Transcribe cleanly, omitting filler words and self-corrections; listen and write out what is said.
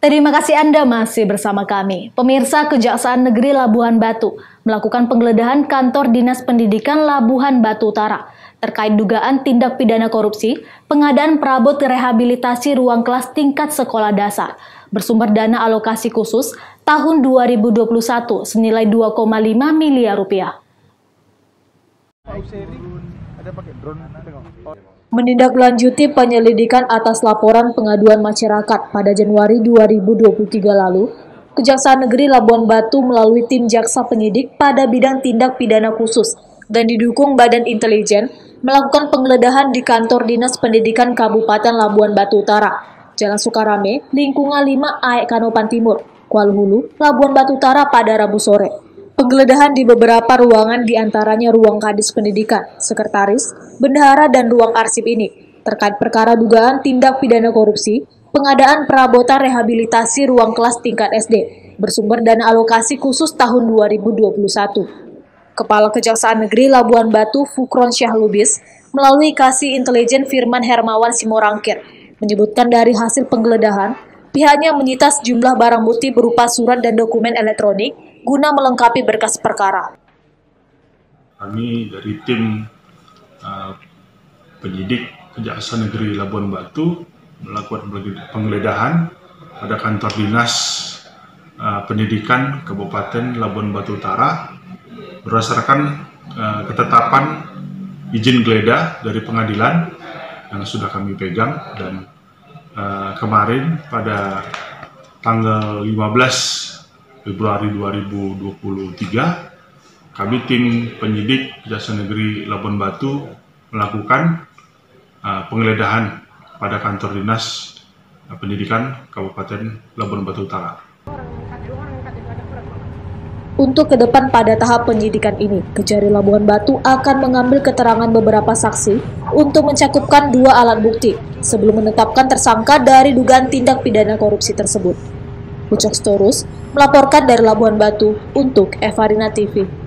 Terima kasih Anda masih bersama kami. Pemirsa, Kejaksaan Negeri Labuhan Batu melakukan penggeledahan kantor Dinas Pendidikan Labuhan Batu Utara terkait dugaan tindak pidana korupsi, pengadaan perabot rehabilitasi ruang kelas tingkat sekolah dasar bersumber dana alokasi khusus tahun 2021 senilai 2,5 miliar rupiah. Menindaklanjuti penyelidikan atas laporan pengaduan masyarakat pada Januari 2023 lalu, Kejaksaan Negeri Labuhan Batu melalui tim jaksa penyidik pada bidang tindak pidana khusus dan didukung Badan Intelijen melakukan penggeledahan di kantor Dinas Pendidikan Kabupaten Labuhan Batu Utara, Jalan Sukarame, lingkungan 5 AEK Kanopan Timur, Kuala Hulu, Labuhan Batu Utara pada Rabu sore. Penggeledahan di beberapa ruangan diantaranya ruang Kadis Pendidikan, Sekretaris, Bendahara, dan ruang arsip ini terkait perkara dugaan tindak pidana korupsi, pengadaan perabotan rehabilitasi ruang kelas tingkat SD bersumber dana alokasi khusus tahun 2021. Kepala Kejaksaan Negeri Labuhan Batu Fukron Syahlubis melalui Kasih Intelijen Firman Hermawan Simorangkir menyebutkan dari hasil penggeledahan, pihaknya menyita sejumlah barang bukti berupa surat dan dokumen elektronik guna melengkapi berkas perkara. Kami dari tim penyidik Kejaksaan Negeri Labuhan Batu melakukan penggeledahan pada kantor Dinas Pendidikan Kabupaten Labuhan Batu Utara berdasarkan ketetapan izin geledah dari pengadilan yang sudah kami pegang, dan kemarin pada tanggal 15 Februari 2023, kami tim penyidik Kejaksaan Negeri Labuhan Batu melakukan penggeledahan pada kantor Dinas Pendidikan Kabupaten Labuhan Batu Utara. Untuk ke depan pada tahap penyidikan ini, Kejari Labuhan Batu akan mengambil keterangan beberapa saksi untuk mencakupkan 2 alat bukti sebelum menetapkan tersangka dari dugaan tindak pidana korupsi tersebut. Ucok Storus melaporkan dari Labuhan Batu untuk Evarina TV.